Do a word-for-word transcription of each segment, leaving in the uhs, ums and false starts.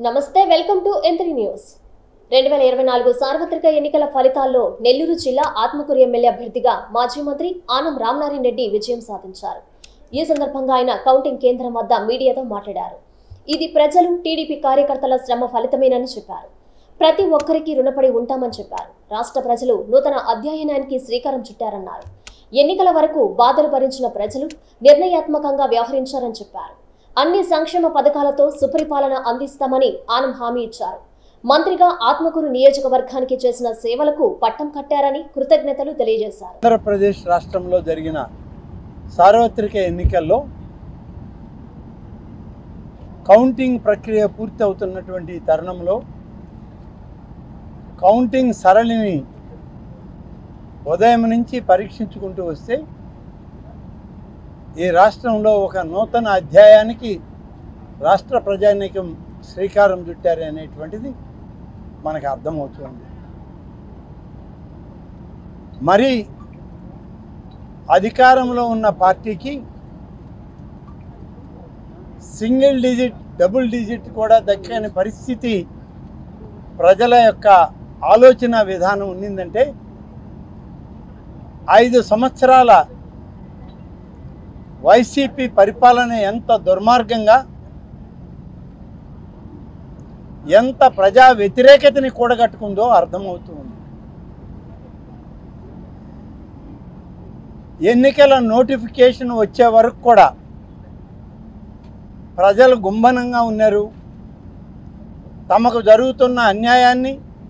నమస్తే welcome to ఎంత్రీ news. రెండు వేల ఇరవై నాలుగు సార్వత్రిక ఎన్నికల ఫలితాల్లో నెల్లూరు జిల్లా ఆత్మకూరు ఎమ్మెల్యే అభ్యర్థిగా మాజీ మంత్రి ఆనం రామనారాయణ రెడ్డి విజయం సాధించారు. ఈ సందర్భంగా ఆయన కౌంటింగ్ కేంద్రం వద్ద మీడియాతో మాట్లాడారు. ఇది ప్రజలు టీడీపీ కార్యకర్తల శ్రమ ఫలితమేనని చెప్పారు. ప్రతి ఒక్కరికి రుణపడి ఉంటామని చెప్పారు. రాష్ట్ర ప్రజలు నూతన అధ్యయనానికి శ్రీకారం చుట్టారన్నారు. ఎన్నికల వరకు బాధలు భరించిన ప్రజలు నిర్ణయాత్మకంగా వ్యవహరించారని చెప్పారు. అన్ని సంక్షేమ పథకాలతో సుపరిపాలన అందిస్తామని ఆనం హామీ ఇచ్చారు. మంత్రిగా ఆత్మకూరు నియోజకవర్గానికి చేసిన సేవలకు పట్టం కట్టారని కృతజ్ఞతలు తెలియజేశారు. ఆంధ్రప్రదేశ్ రాష్ట్రంలో జరిగిన సార్వత్రిక ఎన్నికల్లో కౌంటింగ్ ప్రక్రియ పూర్తి అవుతున్నటువంటి తరుణంలో కౌంటింగ్ సరళిని ఉదయం నుంచి పరీక్షించుకుంటూ వస్తే ఈ రాష్ట్రంలో ఒక నూతన అధ్యాయానికి రాష్ట్ర ప్రజానీకం శ్రీకారం చుట్టారు అనేటువంటిది మనకు అర్థమవుతుంది. మరి అధికారంలో ఉన్న పార్టీకి సింగిల్ డిజిట్ డబుల్ డిజిట్ కూడా దక్కని పరిస్థితి ప్రజల యొక్క ఆలోచన విధానం ఉన్నిందంటే ఐదు సంవత్సరాల వైసీపీ పరిపాలన ఎంత దుర్మార్గంగా ఎంత ప్రజా వ్యతిరేకతని కూడగట్టుకుందో అర్థమవుతుంది. ఎన్నికల నోటిఫికేషన్ వచ్చే వరకు కూడా ప్రజలు గుంభనంగా ఉన్నారు. తమకు జరుగుతున్న అన్యాయాన్ని,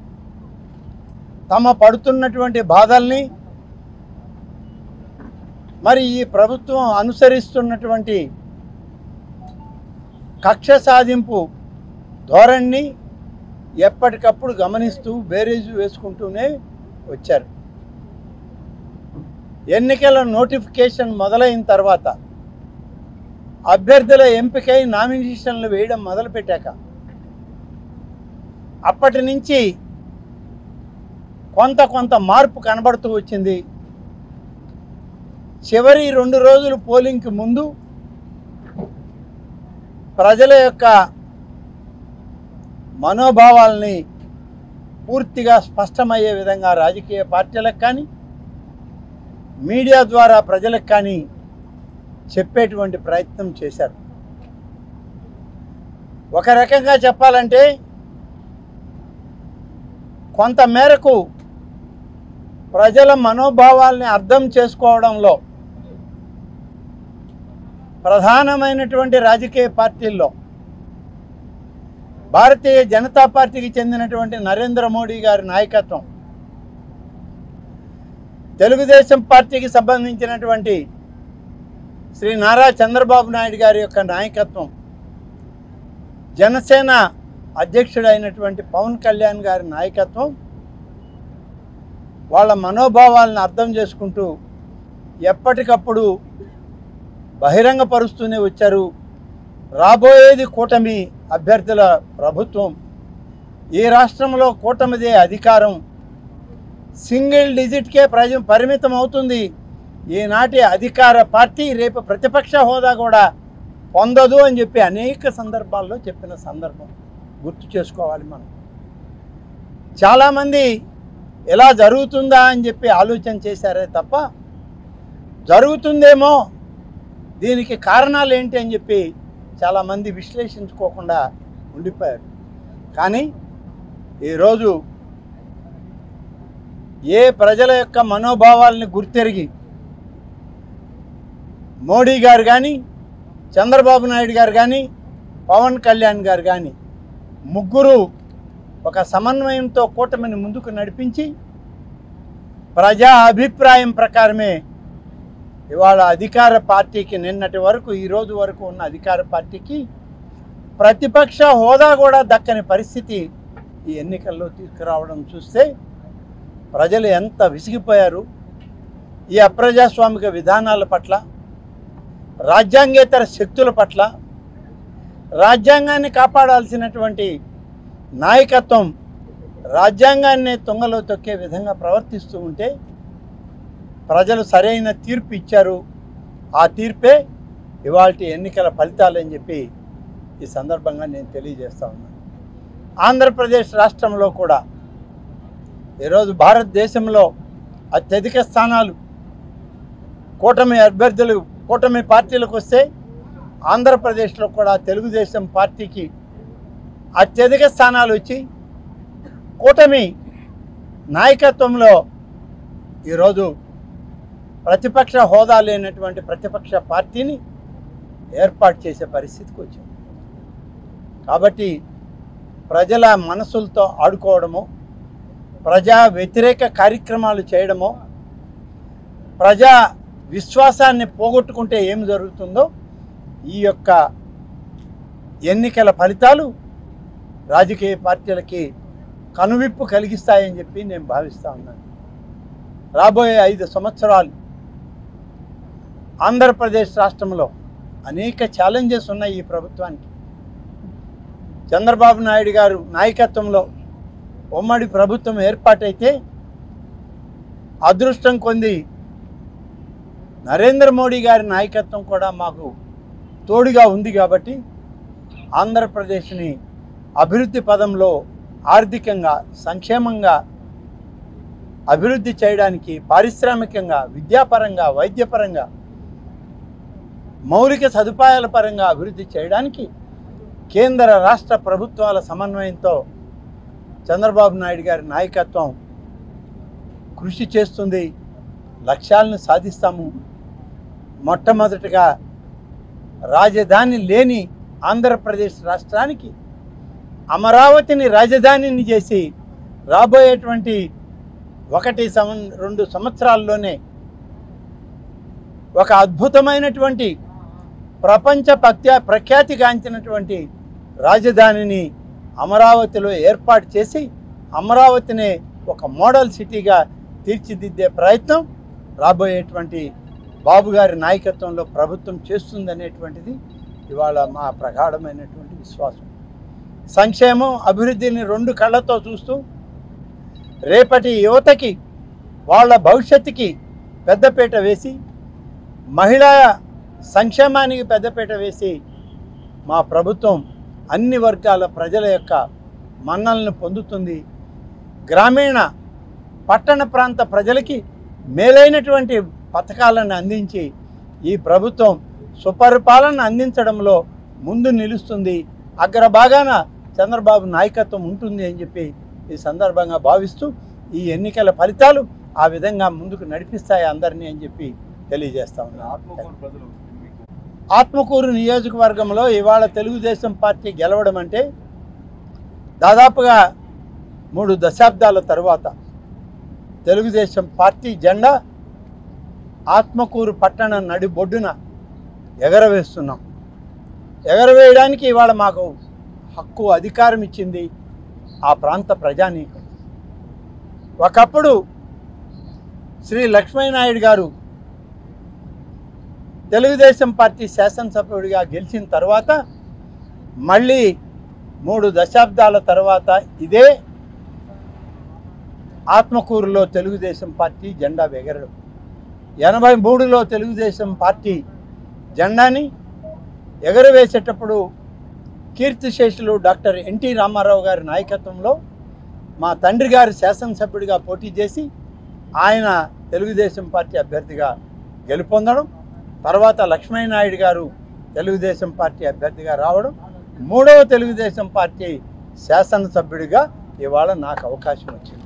తమ పడుతున్నటువంటి బాధల్ని, మరి ఈ ప్రభుత్వం అనుసరిస్తున్నటువంటి కక్ష సాధింపు ధోరణిని ఎప్పటికప్పుడు గమనిస్తూ బేరీజు వేసుకుంటూనే వచ్చారు. ఎన్నికల నోటిఫికేషన్ మొదలైన తర్వాత అభ్యర్థుల ఎంపికై నామినేషన్లు వేయడం మొదలుపెట్టాక అప్పటి నుంచి కొంత కొంత మార్పు కనబడుతూ వచ్చింది. చివరి రెండు రోజులు పోలింగ్కి ముందు ప్రజల యొక్క మనోభావాల్ని పూర్తిగా స్పష్టమయ్యే విధంగా రాజకీయ పార్టీలకు కానీ మీడియా ద్వారా ప్రజలకు కానీ చెప్పేటువంటి ప్రయత్నం చేశారు. ఒక రకంగా చెప్పాలంటే కొంత మేరకు ప్రజల మనోభావాల్ని అర్థం చేసుకోవడంలో ప్రధానమైనటువంటి రాజకీయ పార్టీల్లో భారతీయ జనతా పార్టీకి చెందినటువంటి నరేంద్ర మోడీ గారి నాయకత్వం, తెలుగుదేశం పార్టీకి సంబంధించినటువంటి శ్రీ నారా చంద్రబాబు నాయుడు గారి యొక్క నాయకత్వం, జనసేన అధ్యక్షుడైనటువంటి పవన్ కళ్యాణ్ గారి నాయకత్వం వాళ్ళ మనోభావాలను అర్థం చేసుకుంటూ ఎప్పటికప్పుడు బహిరంగపరుస్తూనే వచ్చారు. రాబోయేది కూటమి అభ్యర్థుల ప్రభుత్వం, ఈ రాష్ట్రంలో కూటమిదే అధికారం, సింగిల్ డిజిట్కే ప్రజ పరిమితం అవుతుంది. ఈనాటి అధికార పార్టీ రేపు ప్రతిపక్ష హోదా కూడా పొందదు అని చెప్పి అనేక సందర్భాల్లో చెప్పిన సందర్భం గుర్తు చేసుకోవాలి. మనం చాలామంది ఎలా జరుగుతుందా అని చెప్పి ఆలోచన చేశారే తప్ప జరుగుతుందేమో దీనికి కారణాలు ఏంటి అని చెప్పి చాలామంది విశ్లేషించుకోకుండా ఉండిపోయారు. కానీ ఈరోజు ఏ ప్రజల యొక్క మనోభావాలని గుర్తెరిగి మోడీ గారు కానీ, చంద్రబాబు నాయుడు గారు కానీ, పవన్ కళ్యాణ్ గారు కానీ ముగ్గురు ఒక సమన్వయంతో కూటమిని ముందుకు నడిపించి ప్రజా అభిప్రాయం ప్రకారమే ఇవాళ అధికార పార్టీకి నిన్నటి వరకు ఈరోజు వరకు ఉన్న అధికార పార్టీకి ప్రతిపక్ష హోదా కూడా దక్కని పరిస్థితి ఈ ఎన్నికల్లో తీసుకురావడం చూస్తే ప్రజలు ఎంత విసిగిపోయారు. ఈ అప్రజాస్వామిక విధానాల పట్ల, రాజ్యాంగేతర శక్తుల పట్ల, రాజ్యాంగాన్ని కాపాడాల్సినటువంటి నాయకత్వం రాజ్యాంగాన్ని తుంగలో తొక్కే విధంగా ప్రవర్తిస్తూ ఉంటే ప్రజలు సరైన తీర్పు ఇచ్చారు. ఆ తీర్పే ఇవాల్టి ఎన్నికల ఫలితాలని చెప్పి ఈ సందర్భంగా నేను తెలియజేస్తా ఉన్నాను. ఆంధ్రప్రదేశ్ రాష్ట్రంలో కూడా ఈరోజు భారతదేశంలో అత్యధిక స్థానాలు కూటమి అభ్యర్థులు కూటమి పార్టీలకు వస్తే ఆంధ్రప్రదేశ్లో కూడా తెలుగుదేశం పార్టీకి అత్యధిక స్థానాలు వచ్చి కూటమి నాయకత్వంలో ఈరోజు ప్రతిపక్ష హోదా లేనటువంటి ప్రతిపక్ష పార్టీని ఏర్పాటు చేసే పరిస్థితికి వచ్చింది. కాబట్టి ప్రజల మనసులతో ఆడుకోవడము, ప్రజా వ్యతిరేక కార్యక్రమాలు చేయడము, ప్రజా విశ్వాసాన్ని పోగొట్టుకుంటే ఏం జరుగుతుందో ఈ యొక్క ఎన్నికల ఫలితాలు రాజకీయ పార్టీలకి కనువిప్పు కలిగిస్తాయని చెప్పి నేను భావిస్తూ ఉన్నాను. రాబోయే ఐదు సంవత్సరాలు ఆంధ్రప్రదేశ్ రాష్ట్రంలో అనేక ఛాలెంజెస్ ఉన్నాయి ఈ ప్రభుత్వానికి. చంద్రబాబు నాయుడు గారు నాయకత్వంలో ఉమ్మడి ప్రభుత్వం ఏర్పాటైతే అదృష్టం కొంది నరేంద్ర మోడీ గారి నాయకత్వం కూడా మాకు తోడుగా ఉంది కాబట్టి ఆంధ్రప్రదేశ్ని అభివృద్ధి పదంలో ఆర్థికంగా సంక్షేమంగా అభివృద్ధి చేయడానికి, పారిశ్రామికంగా, విద్యాపరంగా, వైద్యపరంగా, మౌలిక సదుపాయాల పరంగా అభివృద్ధి చేయడానికి కేంద్ర రాష్ట్ర ప్రభుత్వాల సమన్వయంతో చంద్రబాబు నాయుడు గారి నాయకత్వం కృషి చేస్తుంది. లక్ష్యాలను సాధిస్తాము. మొట్టమొదటిగా రాజధాని లేని ఆంధ్రప్రదేశ్ రాష్ట్రానికి అమరావతిని రాజధానిని చేసి రాబోయేటువంటి ఒకటి సం రెండు సంవత్సరాల్లోనే ఒక అద్భుతమైనటువంటి ప్రపంచ ప్రఖ్యా ప్రఖ్యాతిగాంచినటువంటి రాజధానిని అమరావతిలో ఏర్పాటు చేసి అమరావతిని ఒక మోడల్ సిటీగా తీర్చిదిద్దే ప్రయత్నం రాబోయేటువంటి బాబు గారి నాయకత్వంలో ప్రభుత్వం చేస్తుందనేటువంటిది ఇవాళ మా ప్రగాఢమైనటువంటి విశ్వాసం. సంక్షేమం, అభివృద్ధిని రెండు కళ్ళతో చూస్తూ రేపటి యువతకి వాళ్ళ భవిష్యత్తుకి పెద్దపీట వేసి, మహిళా సంక్షేమానికి పెద్దపీట వేసి మా ప్రభుత్వం అన్ని వర్గాల ప్రజల యొక్క మన్నలను పొందుతుంది. గ్రామీణ పట్టణ ప్రాంత ప్రజలకి మేలైనటువంటి పథకాలను అందించి ఈ ప్రభుత్వం సుపరిపాలన అందించడంలో ముందు నిలుస్తుంది. అగ్రభాగాన చంద్రబాబు నాయకత్వం ఉంటుంది అని చెప్పి ఈ సందర్భంగా భావిస్తూ ఈ ఎన్నికల ఫలితాలు ఆ విధంగా ముందుకు నడిపిస్తాయి అందరినీ అని చెప్పి తెలియజేస్తా ఉన్నాను. ఆత్మకూరు నియోజకవర్గంలో ఇవాళ తెలుగుదేశం పార్టీ గెలవడం అంటే దాదాపుగా మూడు దశాబ్దాల తరువాత తెలుగుదేశం పార్టీ జెండా ఆత్మకూరు పట్టణ నడిబొడ్డున ఎగరవేస్తున్నాం. ఎగరవేయడానికి ఇవాళ మాకు హక్కు, అధికారం ఇచ్చింది ఆ ప్రాంత ప్రజానీకం. ఒకప్పుడు శ్రీ లక్ష్మీనాయుడు గారు తెలుగుదేశం పార్టీ శాసనసభ్యుడిగా గెలిచిన తర్వాత మళ్ళీ మూడు దశాబ్దాల తర్వాత ఇదే ఆత్మకూరులో తెలుగుదేశం పార్టీ జెండా ఎగరడం. ఎనభై మూడులో తెలుగుదేశం పార్టీ జెండాని ఎగరవేసేటప్పుడు కీర్తిశేషులు డాక్టర్ ఎన్టీ రామారావు గారి నాయకత్వంలో మా తండ్రి గారు శాసనసభ్యుడిగా పోటీ చేసి ఆయన తెలుగుదేశం పార్టీ అభ్యర్థిగా గెలుపొందడం, తర్వాత లక్ష్మీనాయుడు గారు తెలుగుదేశం పార్టీ అభ్యర్థిగా రావడం, మూడవ తెలుగుదేశం పార్టీ శాసనసభ్యుడిగా ఇవాళ నాకు అవకాశం వచ్చింది.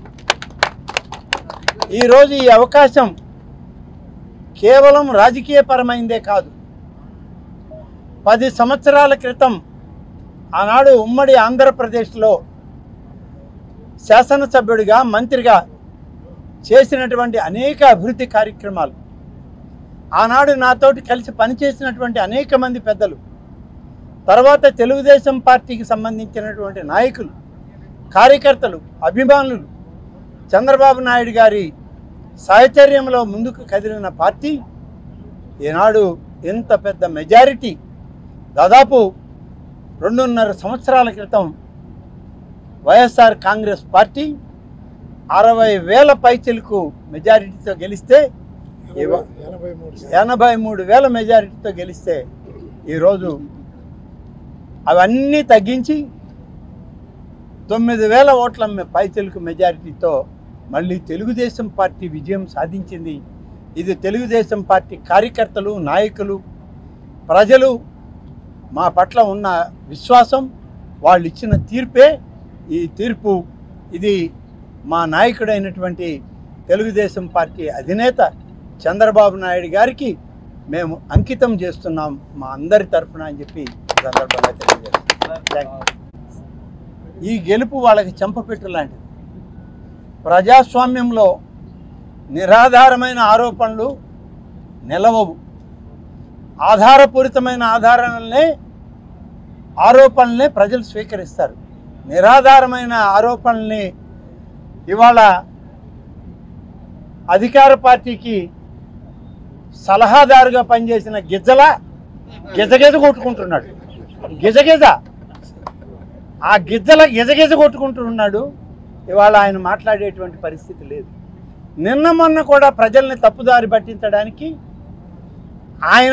ఈరోజు ఈ అవకాశం కేవలం రాజకీయపరమైందే కాదు. పది సంవత్సరాల క్రితం ఆనాడు ఉమ్మడి ఆంధ్రప్రదేశ్లో శాసనసభ్యుడిగా, మంత్రిగా చేసినటువంటి అనేక అభివృద్ధి కార్యక్రమాలు, ఆనాడు నాతోటి కలిసి పనిచేసినటువంటి అనేక మంది పెద్దలు, తర్వాత తెలుగుదేశం పార్టీకి సంబంధించినటువంటి నాయకులు, కార్యకర్తలు, అభిమానులు, చంద్రబాబు నాయుడు గారి సాహచర్యంలో ముందుకు కదిలిన పార్టీ ఈనాడు ఎంత పెద్ద మెజారిటీ, దాదాపు రెండున్నర సంవత్సరాల క్రితం వైఎస్ఆర్ కాంగ్రెస్ పార్టీ అరవై వేల పైచిలకు మెజారిటీతో గెలిస్తే ఎనభై మూడు వేల మెజారిటీతో గెలిస్తే ఈరోజు అవన్నీ తగ్గించి తొమ్మిది వేల ఓట్ల పైచిలుకు మెజారిటీతో మళ్ళీ తెలుగుదేశం పార్టీ విజయం సాధించింది. ఇది తెలుగుదేశం పార్టీ కార్యకర్తలు, నాయకులు, ప్రజలు మా పట్ల ఉన్న విశ్వాసం, వాళ్ళు ఇచ్చిన తీర్పే ఈ తీర్పు. ఇది మా నాయకుడైనటువంటి తెలుగుదేశం పార్టీ అధినేత చంద్రబాబు నాయుడు గారికి మేము అంకితం చేస్తున్నాం మా అందరి తరఫున అని చెప్పి సందర్భంగా తెలియజేస్తున్నాం. ఈ గెలుపు వాళ్ళకి చెంపపెట్టు లాంటిది. ప్రజాస్వామ్యంలో నిరాధారమైన ఆరోపణలు నిలవవు. ఆధారపూరితమైన ఆధారాలనే ఆరోపణలనే ప్రజలు స్వీకరిస్తారు. నిరాధారమైన ఆరోపణల్ని ఇవాళ అధికార పార్టీకి సలహాదారుగా పనిచేసిన గిజ్జల గిజగిజ కొట్టుకుంటున్నాడు. గిజగిజ ఆ గిజ్జల గిజగిజ కొట్టుకుంటున్నాడు. ఇవాళ ఆయన మాట్లాడేటువంటి పరిస్థితి లేదు. నిన్న మొన్న కూడా ప్రజల్ని తప్పుదారి పట్టించడానికి ఆయన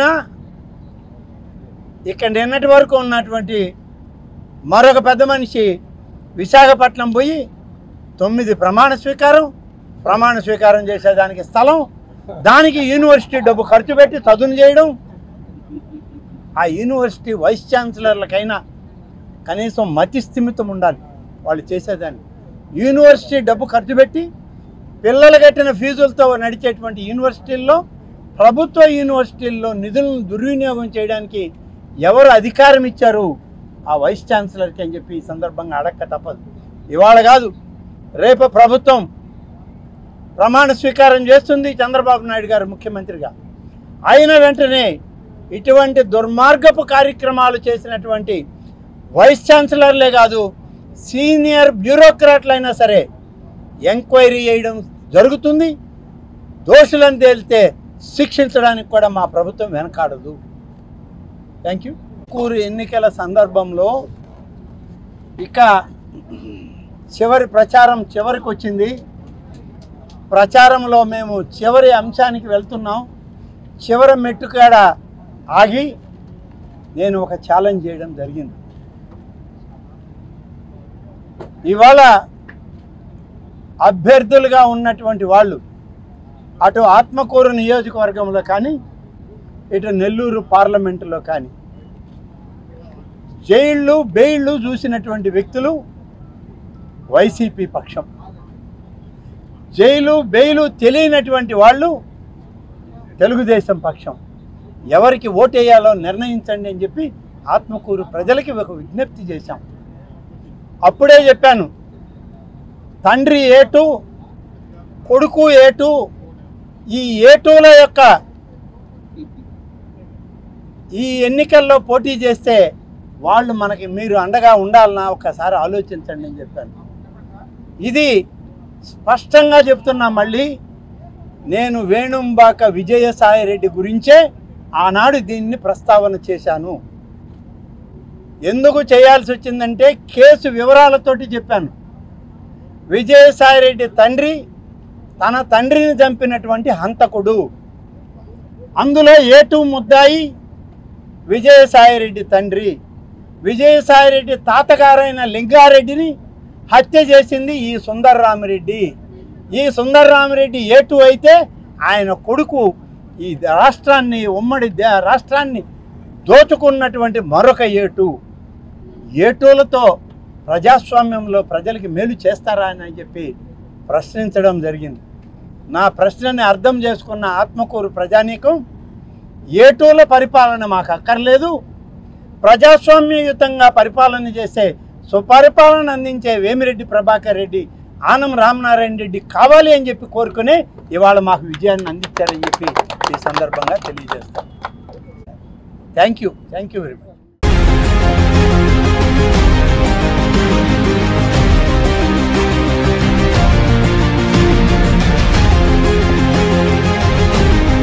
ఇక్కడ నిన్నటి వరకు ఉన్నటువంటి మరొక పెద్ద మనిషి విశాఖపట్నం పోయి తొమ్మిది ప్రమాణ స్వీకారం ప్రమాణ స్వీకారం చేసేదానికి స్థలం, దానికి యూనివర్సిటీ డబ్బు ఖర్చు పెట్టి చదువు చేయడం. ఆ యూనివర్సిటీ వైస్ ఛాన్సలర్లకైనా కనీసం మతి స్థిమితం ఉండాలి వాళ్ళు చేసేదాన్ని. యూనివర్సిటీ డబ్బు ఖర్చు పెట్టి పిల్లలు కట్టిన ఫీజులతో నడిచేటువంటి యూనివర్సిటీల్లో, ప్రభుత్వ యూనివర్సిటీల్లో నిధులను దుర్వినియోగం చేయడానికి ఎవరు అధికారం ఇచ్చారు? ఆ వైస్ ఛాన్సలర్కి అని చెప్పి ఈ సందర్భంగా అడక్క తప్పదు. ఇవాళ కాదు, రేపు ప్రభుత్వం ప్రమాణ స్వీకారం చేస్తుంది చంద్రబాబు నాయుడు గారు ముఖ్యమంత్రిగా. అయిన వెంటనే ఇటువంటి దుర్మార్గపు కార్యక్రమాలు చేసినటువంటి వైస్ ఛాన్సలర్లే కాదు, సీనియర్ బ్యూరోక్రాట్లైనా సరే ఎంక్వైరీ చేయడం జరుగుతుంది. దోషులను తేలితే శిక్షించడానికి కూడా మా ప్రభుత్వం వెనకాడదు. Thank you. కూరు ఎన్నికల సందర్భంలో ఇక చివరి ప్రచారం చివరికి వచ్చింది. ప్రచారంలో మేము చివరి అంశానికి వెళ్తున్నాం. చివరి మెట్టుకాడ ఆగి నేను ఒక ఛాలెంజ్ చేయడం జరిగింది. ఇవాళ అభ్యర్థులుగా ఉన్నటువంటి వాళ్ళు అటు ఆత్మకూరు నియోజకవర్గంలో కానీ ఇటు నెల్లూరు పార్లమెంటులో కానీ జైళ్ళు బెయిళ్ళు చూసినటువంటి వ్యక్తులు వైసీపీ పక్షం. జైలు బెయిలు తెలియనటువంటి వాళ్ళు తెలుగుదేశం పక్షం. ఎవరికి ఓటేయాలో నిర్ణయించండి అని చెప్పి ఆత్మకూరు ప్రజలకి ఒక విజ్ఞప్తి చేశాం. అప్పుడే చెప్పాను, తండ్రి ఏటు కొడుకు ఏటు, ఈ ఏటూల యొక్క ఈ ఎన్నికల్లో పోటీ చేస్తే వాళ్ళు మనకి మీరు అండగా ఉండాలన్నా ఒకసారి ఆలోచించండి అని చెప్పాను. ఇది స్పష్టంగా చెప్తున్నా. మళ్ళీ నేను వేణుంబాక విజయసాయిరెడ్డి గురించే ఆనాడు దీన్ని ప్రస్తావన చేశాను. ఎందుకు చేయాల్సి వచ్చిందంటే కేసు వివరాలతోటి చెప్పాను. విజయసాయిరెడ్డి తండ్రి తన తండ్రిని చంపినటువంటి హంతకుడు. అందులో ఏటు ముద్దాయి విజయసాయిరెడ్డి తండ్రి. విజయసాయిరెడ్డి తాతగారైన లింగారెడ్డిని హత్య చేసింది ఈ సుందర్రామిరెడ్డి. ఈ సుందర్రామిరెడ్డి ఏటు అయితే ఆయన కొడుకు ఈ రాష్ట్రాన్ని ఉమ్మడి రాష్ట్రాన్ని దోచుకున్నటువంటి మరొక ఏటు. ఏటూలతో ప్రజాస్వామ్యంలో ప్రజలకి మేలు చేస్తారా అని చెప్పి ప్రశ్నించడం జరిగింది. నా ప్రశ్నని అర్థం చేసుకున్న ఆత్మకూరు ప్రజానీకం ఏటూల పరిపాలన మాకు అక్కర్లేదు, ప్రజాస్వామ్యయుతంగా పరిపాలన చేసే సుపరిపాలన అందించే వేమిరెడ్డి ప్రభాకర్ రెడ్డి, ఆనం రామనారాయణ రెడ్డి కావాలి అని చెప్పి కోరుకునే ఇవాళ మాకు విజయాన్ని అందించారని చెప్పి ఈ సందర్భంగా తెలియజేస్తాను. Thank you thank you very much.